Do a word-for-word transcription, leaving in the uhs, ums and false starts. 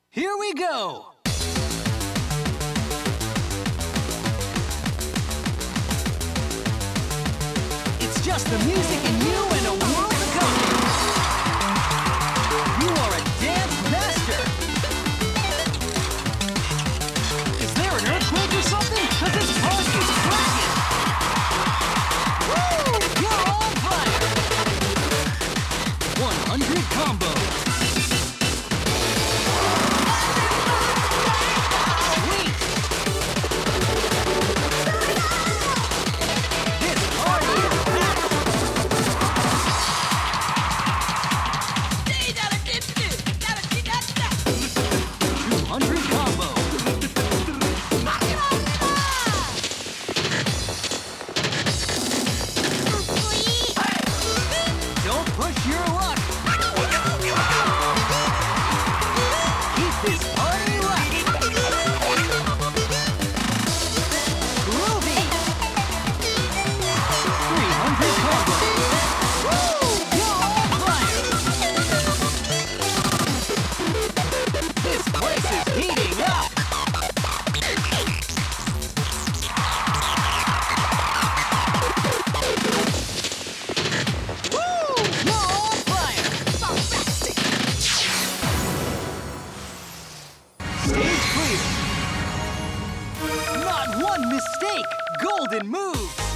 Here we go! It's just the music and you and a world to come. You are a dance master! Is there an earthquake or something? Cause this party is cracking! Woo! You're on fire! one hundred combos! Stage clear! Not one mistake! Golden moves!